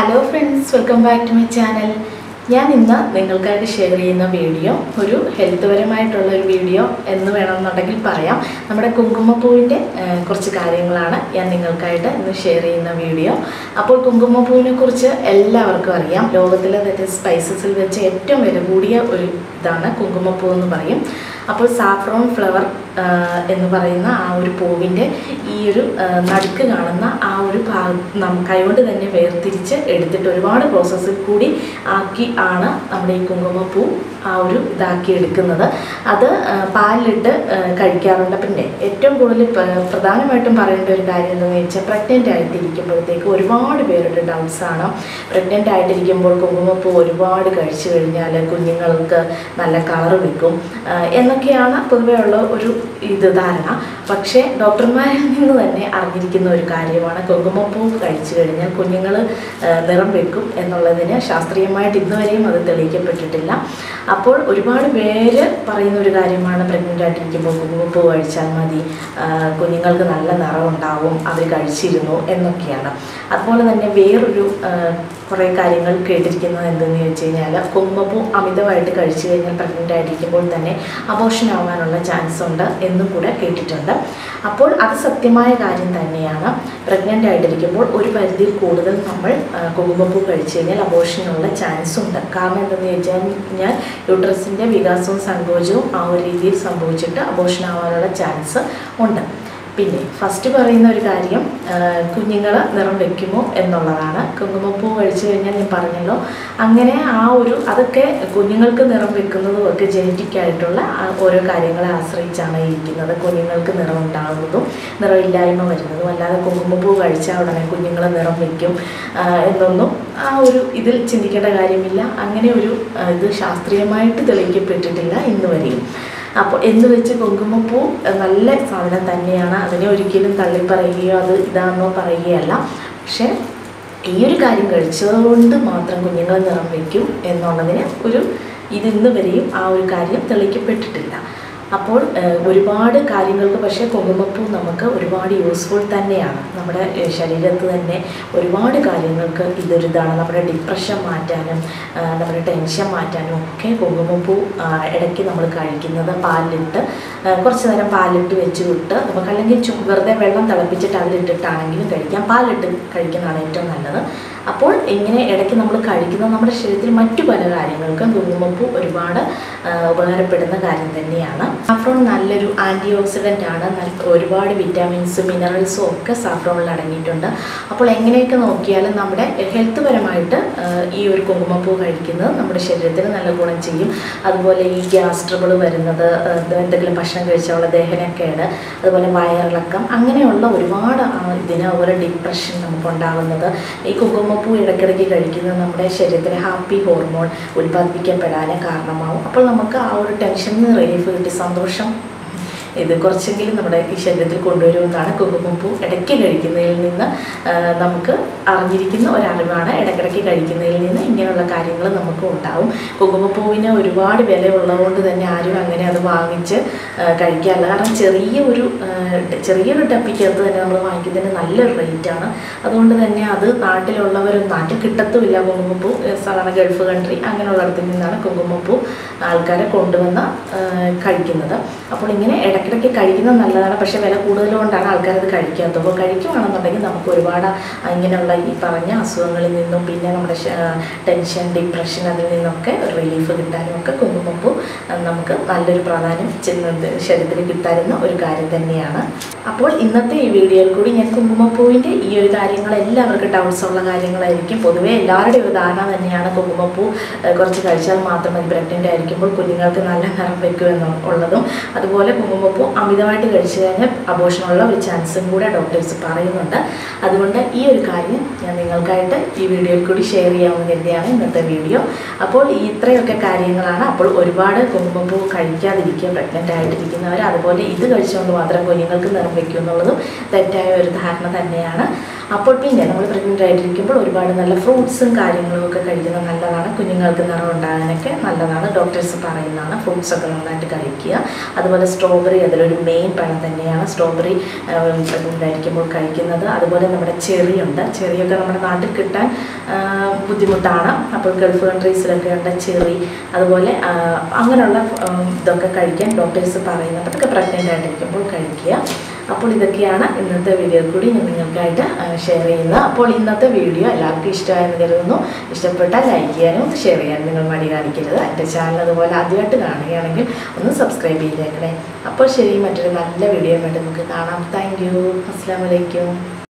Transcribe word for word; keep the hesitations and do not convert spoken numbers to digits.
Hello friends, welcome back to my channel. ഞാൻ ഇന്ന് നിങ്ങൾക്കായിട്ട് ഷെയർ ചെയ്യുന്ന വീഡിയോ ഒരു ഹെൽത്ത് പരമായിട്ടുള്ള ഒരു വീഡിയോ എന്ന് വേണമെന്നുണ്ടെങ്കിൽ പറയാം. നമ്മുടെ കുങ്കുമപ്പൂവിൻ്റെ കുറച്ച് കാര്യങ്ങളാണ് ഞാൻ നിങ്ങൾക്കായിട്ട് ഇന്ന് ഷെയർ ചെയ്യുന്ന വീഡിയോ. അപ്പോൾ കുങ്കുമപ്പൂവിനെ കുറിച്ച് എല്ലാവർക്കും അറിയാം. ലോകത്തിലെ തന്നെ സ്പൈസസിൽ വെച്ച് ഏറ്റവും വില കൂടിയ ഒരു ഇതാണ് കുങ്കുമപ്പൂ എന്ന് പറയും. അപ്പോൾ സാഫ്രോൺ ഫ്ലവർ എന്ന് പറയുന്ന ആ ഒരു പൂവിൻ്റെ ഈ ഒരു നടുക്ക് കാണുന്ന ആ ഒരു ഭാഗം കൈകൊണ്ട് തന്നെ വേർതിരിച്ച് എടുത്തിട്ട് ഒരുപാട് പ്രോസസ്സിൽ കൂടി ആക്കി ആണ് നമ്മുടെ ഈ കുങ്കുമപ്പൂ ആ ഒരു ഇതാക്കി എടുക്കുന്നത്. അത് പാലിലിട്ട് കഴിക്കാറുണ്ട്. പിന്നെ ഏറ്റവും കൂടുതൽ പ്രധാനമായിട്ടും പറയേണ്ട ഒരു കാര്യം എന്താണെന്ന് വെച്ചാൽ പ്രഗ്നൻ്റ് ആയിട്ടിരിക്കുമ്പോഴത്തേക്ക് ഒരുപാട് പേരുടെ ഡൗട്ട്സാണ്. പ്രഗ്നൻ്റ് ആയിട്ടിരിക്കുമ്പോൾ കുങ്കുമപ്പൂ ഒരുപാട് കഴിച്ചു കഴിഞ്ഞാൽ കുഞ്ഞുങ്ങൾക്ക് നല്ല കളർ വെക്കും എന്നൊക്കെയാണ് പൊതുവേ ഉള്ള ഒരു ഇത് ധാരണ. പക്ഷേ ഡോക്ടർമാരിൽ നിന്ന് തന്നെ അറിഞ്ഞിരിക്കുന്ന ഒരു കാര്യമാണ് കുങ്കുമപ്പൂ കഴിച്ചു കഴിഞ്ഞാൽ കുഞ്ഞുങ്ങൾ നിറം വെക്കും എന്നുള്ളതിന് ശാസ്ത്രീയമായിട്ട് ഇന്നുവരെയും അത് തെളിയിക്കപ്പെട്ടിട്ടില്ല. അപ്പോൾ ഒരുപാട് പേര് പറയുന്ന ഒരു കാര്യമാണ് പ്രഗ്നൻ്റ് ആയിട്ടിരിക്കുമ്പോൾ കുങ്കുമപ്പൂ കഴിച്ചാൽ മതി, കുഞ്ഞുങ്ങൾക്ക് നല്ല നിറം ഉണ്ടാവും, അവർ കഴിച്ചിരുന്നു എന്നൊക്കെയാണ്. അതുപോലെ തന്നെ വേറൊരു കുറേ കാര്യങ്ങൾ കേട്ടിരിക്കുന്നത് എന്തെന്ന് വെച്ച് കഴിഞ്ഞാൽ കുങ്കുമപ്പൂ അമിതമായിട്ട് കഴിച്ചു കഴിഞ്ഞാൽ പ്രഗ്നൻ്റ് ആയിട്ടിരിക്കുമ്പോൾ തന്നെ അബോർഷൻ ആവാനുള്ള ചാൻസ് ഉണ്ട് എന്നും കൂടെ കേട്ടിട്ടുണ്ട്. അപ്പോൾ അത് സത്യമായ കാര്യം തന്നെയാണ്. പ്രഗ്നൻ്റ് ആയിട്ടിരിക്കുമ്പോൾ ഒരു പരിധിയിൽ കൂടുതൽ നമ്മൾ കുങ്കുമപ്പൂ കഴിച്ചു കഴിഞ്ഞാൽ അബോർഷനുള്ള ചാൻസ് ഉണ്ട്. കാരണം എന്തെന്ന് വെച്ചാൽ ഞാൻ യൂട്രസിൻ്റെ വികാസവും സങ്കോചവും ആ ഒരു രീതിയിൽ സംഭവിച്ചിട്ട് അബോർഷൻ ആവാനുള്ള ചാൻസ് ഉണ്ട്. പിന്നെ ഫസ്റ്റ് പറയുന്ന ഒരു കാര്യം കുഞ്ഞുങ്ങൾ നിറം വെക്കുമോ എന്നുള്ളതാണ്. കുങ്കുമപ്പൂ കഴിച്ചു കഴിഞ്ഞാൽ ഞാൻ പറഞ്ഞല്ലോ, അങ്ങനെ ആ ഒരു അതൊക്കെ കുഞ്ഞുങ്ങൾക്ക് നിറം വെക്കുന്നതും ഒക്കെ ജനറ്റിക് ആയിട്ടുള്ള ഓരോ കാര്യങ്ങളെ ആശ്രയിച്ചാണ് ഇരിക്കുന്നത്. കുഞ്ഞുങ്ങൾക്ക് നിറം ഉണ്ടാകുന്നതും നിറമില്ലായ്മ വരുന്നതും, അല്ലാതെ കുങ്കുമപ്പൂ കഴിച്ചാൽ ഉടനെ കുഞ്ഞുങ്ങൾ നിറം വെക്കും എന്നൊന്നും ആ ഒരു ഇതിൽ ചിന്തിക്കേണ്ട കാര്യമില്ല. അങ്ങനെ ഒരു ഇത് ശാസ്ത്രീയമായിട്ട് തെളിയിക്കപ്പെട്ടിട്ടില്ല ഇന്ന് വരെയും. അപ്പോൾ എന്ന് വെച്ച് കുങ്കുമപ്പൂ നല്ല സാധനം തന്നെയാണ്, അതിനെ ഒരിക്കലും തള്ളിപ്പറയുകയോ അത് ഇതാണെന്നോ പറയുകയല്ല. പക്ഷേ ഈ ഒരു കാര്യം കഴിച്ചതുകൊണ്ട് മാത്രം കുഞ്ഞുങ്ങൾ നിറം വയ്ക്കും എന്നുള്ളതിന് ഒരു ഇതിന്ന് വരെയും ആ ഒരു കാര്യം തെളിയിക്കപ്പെട്ടിട്ടില്ല. അപ്പോൾ ഒരുപാട് കാര്യങ്ങൾക്ക് പക്ഷേ കുങ്കുമപ്പൂ നമുക്ക് ഒരുപാട് യൂസ്ഫുൾ തന്നെയാണ്. നമ്മുടെ ശരീരത്ത് തന്നെ ഒരുപാട് കാര്യങ്ങൾക്ക് ഇതൊരിതാണ്. നമ്മുടെ ഡിപ്രഷൻ മാറ്റാനും നമ്മുടെ ടെൻഷൻ മാറ്റാനും ഒക്കെ കുങ്കുമപ്പൂ ഇടയ്ക്ക് നമ്മൾ കഴിക്കുന്നത് പാലിലിട്ട് കുറച്ച് നേരം പാലിട്ട് വെച്ച് വിട്ട് നമുക്ക് അല്ലെങ്കിൽ വെറുതെ വെള്ളം തിളപ്പിച്ചിട്ട് അതിലിട്ടിട്ടാണെങ്കിലും കഴിക്കാം. പാലിട്ട് കഴിക്കുന്നതാണ് ഏറ്റവും നല്ലത്. അപ്പോൾ ഇങ്ങനെ ഇടയ്ക്ക് നമ്മൾ കഴിക്കുന്നത് നമ്മുടെ ശരീരത്തിൽ മറ്റു പല കാര്യങ്ങൾക്കും കുങ്കുമപ്പൂ ഒരുപാട് ഉപകാരപ്പെടുന്ന കാര്യം തന്നെയാണ്. സാഫ്രോൺ നല്ലൊരു ആൻറ്റി ഓക്സിഡൻ്റ് ആണ്. ഒരുപാട് വിറ്റാമിൻസും മിനറൽസും ഒക്കെ സാഫ്രോണിൽ അടങ്ങിയിട്ടുണ്ട്. അപ്പോൾ എങ്ങനെയൊക്കെ നോക്കിയാലും നമ്മുടെ ഹെൽത്ത് പരമായിട്ട് ഈ ഒരു കുങ്കുമപ്പൂ കഴിക്കുന്നത് നമ്മുടെ ശരീരത്തിന് നല്ല ഗുണം ചെയ്യും. അതുപോലെ ഈ ഗ്യാസ് ട്രബിൾ വരുന്നത്, എന്തെങ്കിലും ഭക്ഷണം കഴിച്ചാലുള്ള ദഹനക്കേട്, അതുപോലെ വയറിളക്കം, അങ്ങനെയുള്ള ഒരുപാട് ഇതിന് അതുപോലെ ഡിപ്രഷൻ നമുക്കുണ്ടാകുന്നത് ഈ കുങ്കുമ പൂ ഇടയ്ക്കിടയ്ക്ക് കഴിക്കുന്നത് നമ്മുടെ ശരീരത്തിലെ ഹാപ്പി ഹോർമോൺ ഉൽപ്പാദിപ്പിക്കപ്പെടാൻ കാരണമാവും. അപ്പോൾ നമുക്ക് ആ ഒരു ടെൻഷനിൽ നിന്ന് റിലീഫ് കിട്ടി സന്തോഷം ഇത് കുറച്ചെങ്കിലും നമ്മുടെ ഈ ശരീരത്തിൽ കൊണ്ടുവരുമെന്നാണ് കുങ്കുമപ്പൂ ഇടയ്ക്ക് കഴിക്കുന്നതിൽ നിന്ന് നമുക്ക് അറിഞ്ഞിരിക്കുന്ന ഒരറിവാണ്. ഇടയ്ക്കിടയ്ക്ക് കഴിക്കുന്നതിൽ നിന്ന് ഇങ്ങനെയുള്ള കാര്യങ്ങൾ നമുക്ക് ഉണ്ടാവും. കുങ്കുമപ്പൂവിന് ഒരുപാട് വില ഉള്ളതുകൊണ്ട് തന്നെ ആരും അങ്ങനെ അത് വാങ്ങിച്ച് കഴിക്കാറില്ല. കാരണം ചെറിയ ഒരു ചെറിയൊരു ഡപ്പിക്കകത്ത് തന്നെ നമ്മൾ വാങ്ങിക്കുന്നതിന് നല്ലൊരു റേറ്റാണ്. അതുകൊണ്ട് തന്നെ അത് നാട്ടിലുള്ളവർ നാട്ടിൽ കിട്ടത്തുമില്ല കുങ്കുമപ്പൂ. സാധാരണ ഗൾഫ് കൺട്രി അങ്ങനെയുള്ളിടത്തിൽ നിന്നാണ് കുങ്കുമപ്പൂ ആൾക്കാരെ കൊണ്ടുവന്ന് കഴിക്കുന്നത്. അപ്പോൾ ഇങ്ങനെ ഇടയ്ക്കിടയ്ക്ക് കഴിക്കുന്നത് നല്ലതാണ്. പക്ഷേ വില കൂടുതലുകൊണ്ടാണ് ആൾക്കാരത് കഴിക്കാത്തത്. അപ്പോൾ കഴിക്കുകയാണെന്നുണ്ടെങ്കിൽ നമുക്ക് ഒരുപാട് ഇങ്ങനെയുള്ള ഈ പറഞ്ഞ അസുഖങ്ങളിൽ നിന്നും പിന്നെ നമ്മുടെ ടെൻഷൻ ഡിപ്രഷൻ അതിൽ നിന്നൊക്കെ റിലീഫ് കിട്ടാനും ഒക്കെ കുങ്കുമപ്പൂ നമുക്ക് നല്ലൊരു പ്രാധാന്യം ശരീരത്തിൽ കിട്ടാറുന്ന ഒരു കാര്യം തന്നെയാണ്. അപ്പോൾ ഇന്നത്തെ ഈ വീഡിയോയിൽ കൂടി ഞാൻ കുങ്കുമപ്പൂവിൻ്റെ ഈ ഒരു കാര്യങ്ങൾ എല്ലാവർക്കും ഡൗട്ട്സ് ഉള്ള കാര്യങ്ങളായിരിക്കും. പൊതുവേ എല്ലാവരുടെയും ഒരു ധാരണ തന്നെയാണ് കുങ്കുമപ്പൂ കുറച്ച് കഴിച്ചാൽ മാത്രം മതി പ്രഗ്നൻ്റ് ആയിരിക്കുമ്പോൾ കുഞ്ഞുങ്ങൾക്ക് നല്ല നിറം വെക്കുമെന്നുള്ളതും. അതുപോലെ കുങ്കുമപ്പൂ അമിതമായിട്ട് കഴിച്ചു കഴിഞ്ഞാൽ അബോർഷനുള്ള ഒരു ചാൻസും കൂടെ ഡോക്ടേഴ്സ് പറയുന്നുണ്ട്. അതുകൊണ്ട് ഈ ഒരു കാര്യം ഞാൻ നിങ്ങൾക്കായിട്ട് ഈ വീഡിയോയിൽ കൂടി ഷെയർ ചെയ്യാമെന്ന് കരുതിയാണ് ഇന്നത്തെ വീഡിയോ. അപ്പോൾ ഈ ഇത്രയൊക്കെ കാര്യങ്ങളാണ്. അപ്പോൾ ഒരുപാട് കുങ്കുമപ്പൂ കഴിക്കാതിരിക്കുക പ്രഗ്നൻ്റ് ആയിട്ടിരിക്കുന്നവർ. അതുപോലെ ഇത് കഴിച്ചുകൊണ്ട് മാത്രം കുഞ്ഞുങ്ങൾക്ക് നിറം വയ്ക്കും എന്നുള്ളതും തെറ്റായ ഒരു ധാരണ തന്നെയാണ്. അപ്പോൾ പിന്നെ നമ്മൾ പ്രഗ്നൻ്റ് ആയിട്ടിരിക്കുമ്പോൾ ഒരുപാട് നല്ല ഫ്രൂട്ട്സും കാര്യങ്ങളും ഒക്കെ കഴിക്കുന്നത് നല്ലതാണ്. കുഞ്ഞുങ്ങൾക്ക് നിറം ഉണ്ടാകാനൊക്കെ നല്ലതാണ്. ഡോക്ടേഴ്സ് പറയുന്നതാണ് ഫ്രൂട്ട്സൊക്കെ നന്നായിട്ട് കഴിക്കുക. അതുപോലെ സ്ട്രോബെറി അതിലൊരു മെയിൻ പഴം തന്നെയാണ് സ്ട്രോബെറി പ്രഗ്നൻ്റ് ആയിരിക്കുമ്പോൾ കഴിക്കുന്നത്. അതുപോലെ നമ്മുടെ ചെറിയുണ്ട്. ചെറിയൊക്കെ നമ്മുടെ നാട്ടിൽ കിട്ടാൻ ബുദ്ധിമുട്ടാണ്. അപ്പോൾ ഗൾഫ് കൺട്രീസിലൊക്കെ ഉണ്ട് ചെറി. അതുപോലെ അങ്ങനെയുള്ള ഇതൊക്കെ കഴിക്കാൻ ഡോക്ടേഴ്സ് പറയുന്നുണ്ട്. അതൊക്കെ പ്രഗ്നൻ്റ് ആയിട്ടിരിക്കുമ്പോൾ കഴിക്കുക. അപ്പോൾ ഇതൊക്കെയാണ് ഇന്നത്തെ വീഡിയോ കൂടി ഞാൻ നിങ്ങൾക്കായിട്ട് ഷെയർ ചെയ്യുന്നത്. അപ്പോൾ ഇന്നത്തെ വീഡിയോ എല്ലാവർക്കും ഇഷ്ടമായെന്ന് കരുതുന്നു. ഇഷ്ടപ്പെട്ടാൽ ലൈക്ക് ചെയ്യാനും ഷെയർ ചെയ്യാനും നിങ്ങൾ മടി കാണിക്കരുത്. എൻ്റെ ചാനൽ അതുപോലെ ആദ്യമായിട്ട് കാണുകയാണെങ്കിൽ ഒന്ന് സബ്സ്ക്രൈബ് ചെയ്തേക്കണേ. അപ്പോൾ ശരി, മറ്റൊരു നല്ല വീഡിയോ വേണ്ടി നമുക്ക് കാണാം. Thank you. അസ്സലാമു അലൈക്കും.